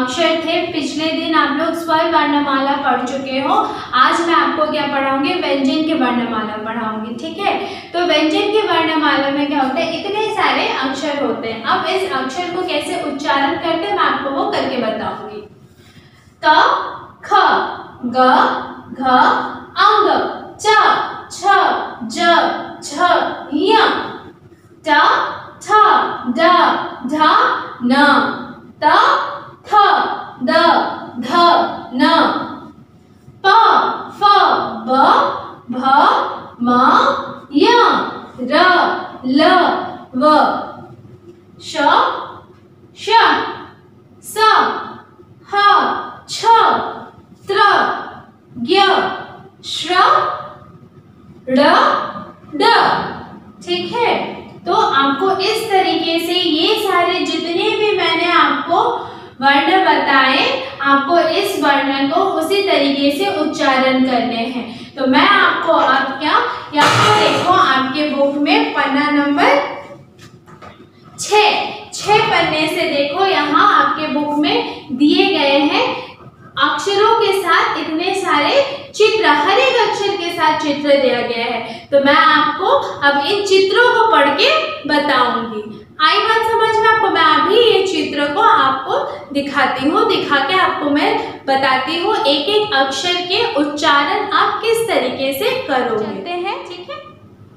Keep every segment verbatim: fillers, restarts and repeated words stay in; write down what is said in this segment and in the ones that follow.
अक्षर थे। पिछले दिन आप लोग स्वर वर्णमाला पढ़ चुके हो। आज मैं आपको क्या पढ़ाऊंगी, व्यंजन की वर्णमाला पढ़ाऊंगी। ठीक है, तो व्यंजन की वर्णमाला में क्या होता है, इतने सारे अक्षर होते हैं। अब इस अक्षर को कैसे उच्चारण करते हैं मैं आपको वो करके बताऊंगी। क, ख, ग, घ, अंग, च, छ, ज, झ, य, ट, ठ, ड, ढ, न, त, थ, द, ध, न, प, फ, ब, भ, म, य, र, ल, व, श, श, स, ह, छ, त्र, ज्ञ, श्र, ड़, ड। ठीक है, तो आपको इस तरीके से ये सारे जितने भी मैंने आपको वर्ण बताए, आपको इस वर्ण को उसी तरीके से उच्चारण करने हैं। तो मैं आपको अब क्या, यहाँ देखो आपके बुक में पन्ना नंबर छः छः पन्ने से देखो, यहाँ आपके बुक में दिए गए हैं अक्षरों के साथ इतने सारे चित्र, हर एक अक्षर के साथ चित्र दिया गया है। तो मैं आपको अब इन चित्रों को पढ़ के बताऊंगी। आई बात समझ में आपको? मैं अभी ये चित्र को आपको दिखाती हूँ, दिखा के आपको मैं बताती हूँ एक एक अक्षर के उच्चारण आप किस तरीके से करोगे। चलते हैं, ठीक है।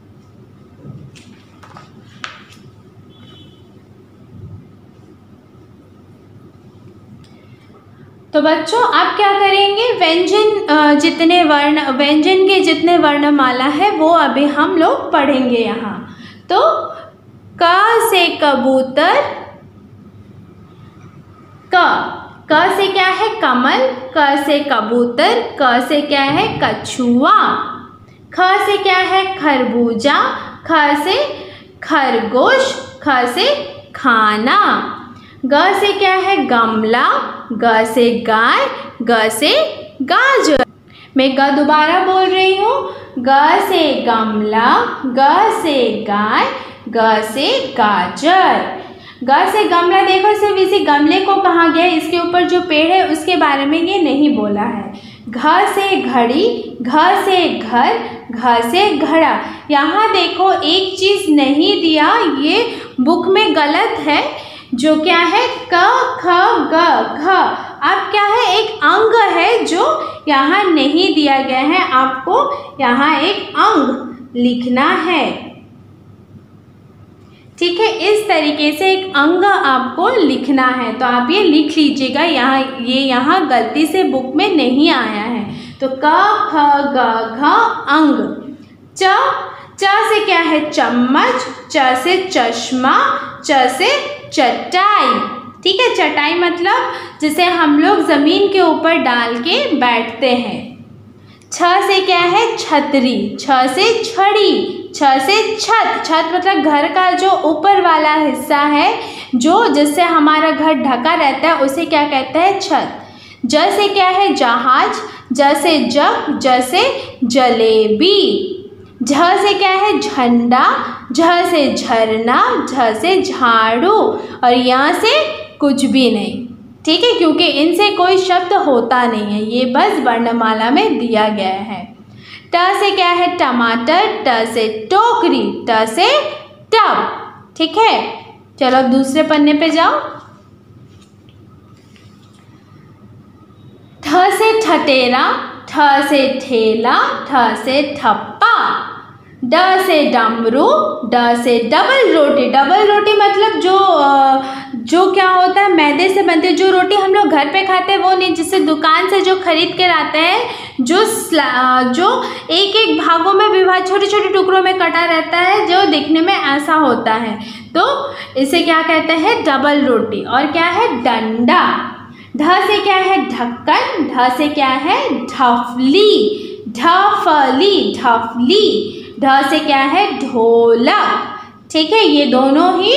तो बच्चों आप क्या करेंगे, व्यंजन जितने वर्ण, व्यंजन के जितने वर्णमाला है वो अभी हम लोग पढ़ेंगे यहाँ। तो क से कबूतर, क, क से क्या है कमल, क से कबूतर, क से क्या है कछुआ, ख से क्या है खरबूजा, ख से खरगोश, ख से खाना, ग से क्या है गमला, ग से गाय, ग से गाजर। मैं ग दोबारा बोल रही हूँ, ग से गमला, ग से गाय, ग से गाजर। ग से गमला, देखो सिर्फ इसी गमले को कहा गया है, इसके ऊपर जो पेड़ है उसके बारे में ये नहीं बोला है। घ से घड़ी, घ से घर, घ से घड़ा। यहाँ देखो एक चीज़ नहीं दिया, ये बुक में गलत है, जो क्या है क, ख, ग, घ। अब क्या है, एक अंग है जो यहाँ नहीं दिया गया है, आपको यहाँ एक अंग लिखना है। ठीक है, इस तरीके से एक अंग आपको लिखना है, तो आप ये लिख लीजिएगा। यहाँ ये यहाँ गलती से बुक में नहीं आया है। तो क, ख, ग, घ, अंग। च, च से क्या है चम्मच, च से चश्मा, च से चटाई। ठीक है, चटाई मतलब जिसे हम लोग ज़मीन के ऊपर डाल के बैठते हैं। छ से क्या है छतरी, छ से छड़ी, छ से छत, छत मतलब घर का जो ऊपर वाला हिस्सा है, जो जिससे हमारा घर ढका रहता है, उसे क्या कहते हैं छत। ज से क्या है जहाज, ज से जग, ज से जलेबी। झ से क्या है झंडा, झ से झरना, झ से झाड़ू, और यहाँ से कुछ भी नहीं। ठीक है, क्योंकि इनसे कोई शब्द होता नहीं है, ये बस वर्णमाला में दिया गया है। ट से क्या है टमाटर, ट से टोकरी, ट से टब। ठीक है, चलो अब दूसरे पन्ने पे जाओ। ठ से ठटेरा, ठ से ठेला, ठ से ठप्पा। ड से डमरू, ड से डबल रोटी। डबल रोटी मतलब जो जो क्या होता है मैदे से बनती है, जो रोटी हम लोग घर पे खाते हैं वो नहीं, जिससे दुकान से जो खरीद के लाते हैं, जो जो एक एक भागों में विभाजित छोटे छोटे टुकड़ों में कटा रहता है, जो दिखने में ऐसा होता है, तो इसे क्या कहते हैं डबल रोटी। और क्या है डंडा। ढ से क्या है ढक्कन, ढ से क्या है ढफली, ढफली, ढफली। ढ से क्या है ढोलक। ठीक है, ये दोनों ही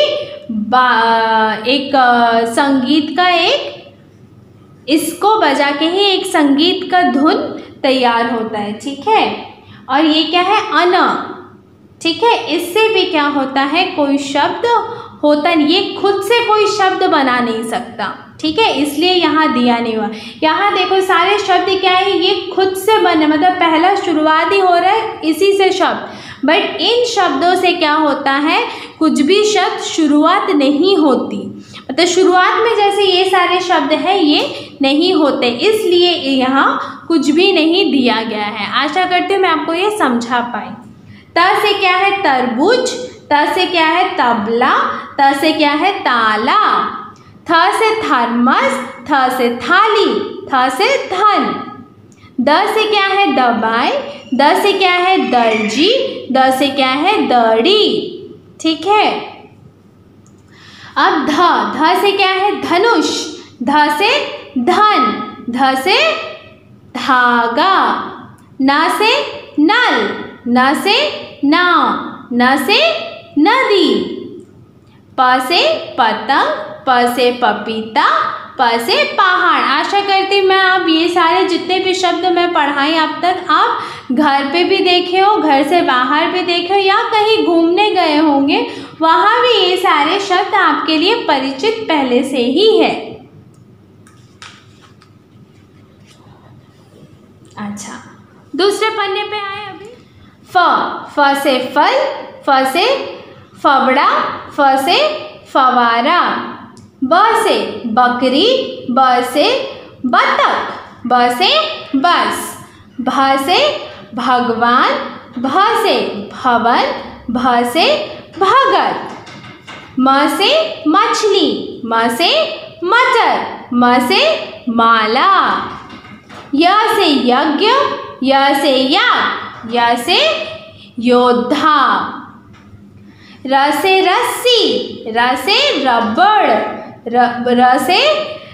एक संगीत का एक इसको बजा के ही एक संगीत का धुन तैयार होता है। ठीक है, और ये क्या है अन। ठीक है, इससे भी क्या होता है कोई शब्द होता नहीं, ये खुद से कोई शब्द बना नहीं सकता। ठीक है, इसलिए यहाँ दिया नहीं हुआ। यहाँ देखो सारे शब्द क्या है, ये खुद से बने, मतलब पहला शुरुआत ही हो रहा है इसी से शब्द, बट इन शब्दों से क्या होता है, कुछ भी शब्द शुरुआत नहीं होती, मतलब शुरुआत में जैसे ये सारे शब्द हैं ये नहीं होते, इसलिए यहाँ कुछ भी नहीं दिया गया है। आशा करती हूँ मैं आपको ये समझा पाई। त से क्या है तरबूज, त से क्या है तबला, त से क्या है ताला, थ से थर्मस, थ से थाली, थ से धन, द से क्या है दबाई, द से क्या है दर्जी, द से क्या है दड़ी, ठीक है। अब ध, ध से क्या है धनुष, ध से धन, ध से धागा, न से नल, न से नाव, न से नदी, प से पतंग, प से पपीता, प से पहाड़। आशा करती मैं आप ये सारे जितने भी शब्द मैं पढ़ाई अब तक आप घर पे भी देखे हो, घर से बाहर भी देखे हो, या कहीं घूमने गए होंगे वहाँ भी ये सारे शब्द आपके लिए परिचित पहले से ही है। अच्छा, दूसरे पन्ने पे आए अभी। फ, फ से फल, फ से फबड़ा, फ से फवारा, ब से बकरी, ब से बतख, ब से बस, भ से भगवान, भ से भवन, भ से भगत, म से मछली, म से मटर, म से माला, य से यज्ञ, य से याग, य से योद्धा, र से रस्सी, र से रबड़, र, र से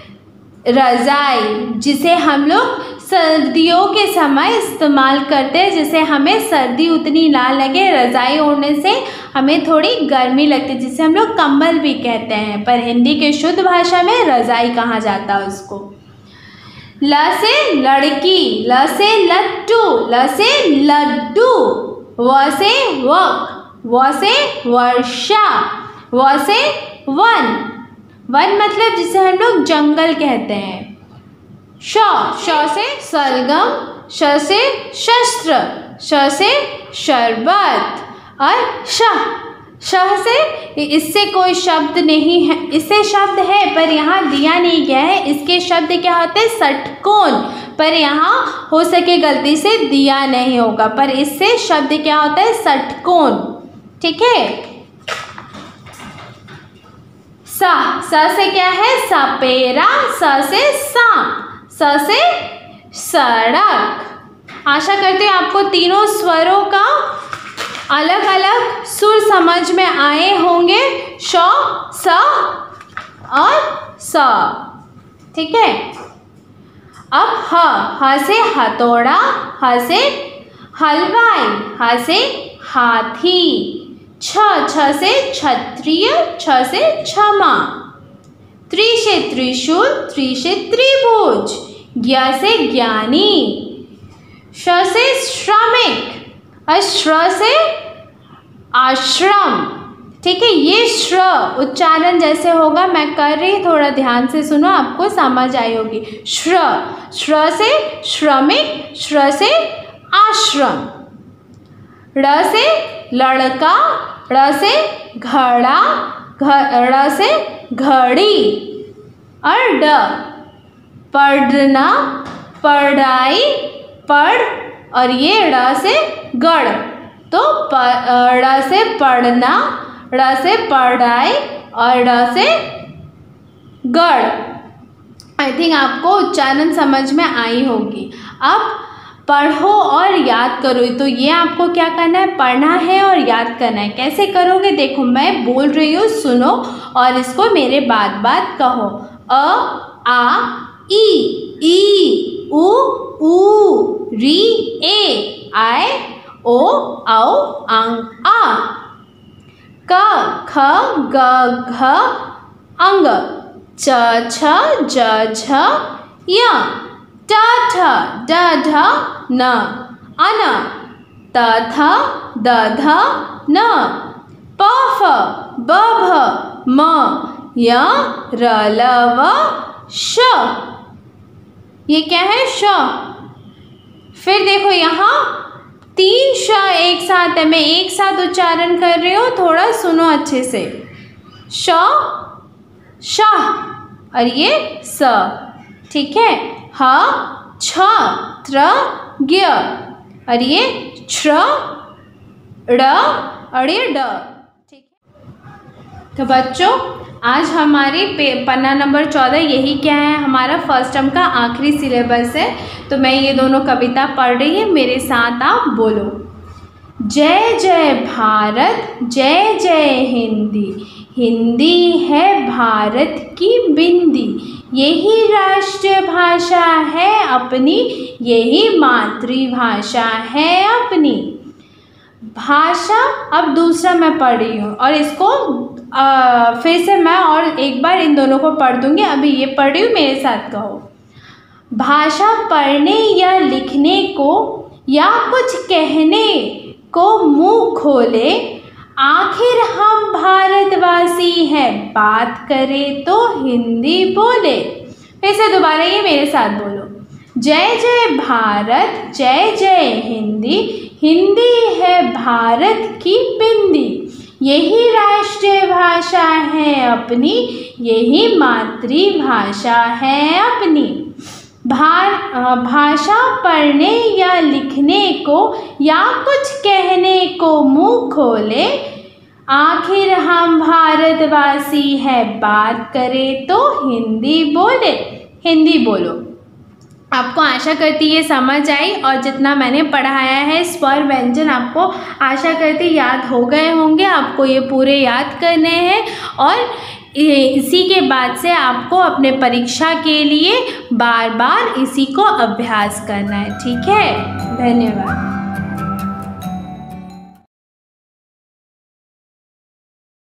रजाई, जिसे हम लोग सर्दियों के समय इस्तेमाल करते हैं, जिसे हमें सर्दी उतनी ना लगे, रजाई ओढ़ने से हमें थोड़ी गर्मी लगती है, जिसे हम लोग कंबल भी कहते हैं, पर हिंदी के शुद्ध भाषा में रजाई कहा जाता है उसको। ल से लड़की, ल से लट्टू, ल से लड्डू, व से वक, व से वर्षा, व से वन, वन मतलब जिसे हम लोग जंगल कहते हैं। श, श से सलगम, श से शस्त्र, श से शरबत, और श, श से इससे कोई शब्द नहीं है, इससे शब्द है पर यहाँ दिया नहीं गया है, इसके शब्द क्या होते हैं षटकोण, पर यहाँ हो सके गलती से दिया नहीं होगा, पर इससे शब्द क्या होता है षटकोण, ठीक है। स, स से क्या है सपेरा, स से सांप, स से सड़क। आशा करते हैं आपको तीनों स्वरों का अलग अलग सुर समझ में आए होंगे, श, स और स, ठीक है। अब ह, ह से हथौड़ा, ह से हलवाई, ह से हाथी, छ, छ से क्षत्रिय, छ से क्षमा, त्रि से त्रिशूल, त्रि से त्रिभुज, ज्ञ से ज्ञानी, श से श्रमिक, और श्र से आश्रम, ठीक है। ये श्र उच्चारण जैसे होगा, मैं कर रही, थोड़ा ध्यान से सुनो, आपको समझ आई होगी। श्र, श्र से श्रमिक, श्र से आश्रम, ड़ से लड़का, ड़ से घड़ा, ड़ से घड़ी, और ड पढ़ना, पढ़ाई, पढ़, और ये ड़ से गढ़, तो ड़ से पढ़ना, ड़ से पढ़ाई, और ड़ से गढ़। आई थिंक आपको उच्चारण समझ में आई होगी। अब पढ़ो और याद करो, तो ये आपको क्या करना है, पढ़ना है और याद करना है। कैसे करोगे, देखो मैं बोल रही हूँ, सुनो और इसको मेरे बाद बाद कहो। अ, आ, ई, ई, उ, ऊ, री, ए, आए, ओ, औ, अंग, आ, क, ख, ग, घ, अंग, च, छ, ज, झ, य, ट, ठ, ड, ढ, न, अन, त, थ, द, ध, न, प, फ, ब, भ, म, य, र, ल, व, श, ये क्या है? श। फिर देखो यहाँ तीन श एक साथ है, मैं एक साथ उच्चारण कर रही हूँ, थोड़ा सुनो अच्छे से। श, शाह, और ये स, ठीक है। ह, छ, त्र, ज्ञ, और ये छ, ड़, और ये ड, ठीक है। तो बच्चों आज हमारी पन्ना नंबर चौदह यही क्या है, हमारा फर्स्ट टर्म का आखिरी सिलेबस है। तो मैं ये दोनों कविता पढ़ रही है, मेरे साथ आप बोलो। जय जय भारत जय जय हिंदी, हिंदी है भारत की बिंदी, यही राष्ट्रीय भाषा है अपनी, यही मातृभाषा है अपनी। भाषा अब दूसरा मैं पढ़ रही हूँ और इसको आ, फिर से मैं और एक बार इन दोनों को पढ़ दूँगी। अभी ये पढ़ रही हूँ, मेरे साथ कहो। भाषा पढ़ने या लिखने को या कुछ कहने को मुंह खोले, आखिर हम भारतवासी हैं, बात करें तो हिंदी बोले। फिर से दोबारा ये मेरे साथ बोलो। जय जय भारत जय जय हिंदी, हिंदी है भारत की बिंदी, यही राष्ट्रीय भाषा है अपनी, यही मातृभाषा है अपनी। भार भाषा पढ़ने या लिखने को या कुछ कहने को मुंह खोले, आखिर हम भारतवासी हैं, बात करें तो हिंदी बोले। हिंदी बोलो। आपको आशा करती ये समझ आई और जितना मैंने पढ़ाया है स्वर व्यंजन आपको आशा करती याद हो गए होंगे। आपको ये पूरे याद करने हैं और इसी के बाद से आपको अपने परीक्षा के लिए बार बार इसी को अभ्यास करना है, ठीक है। धन्यवाद।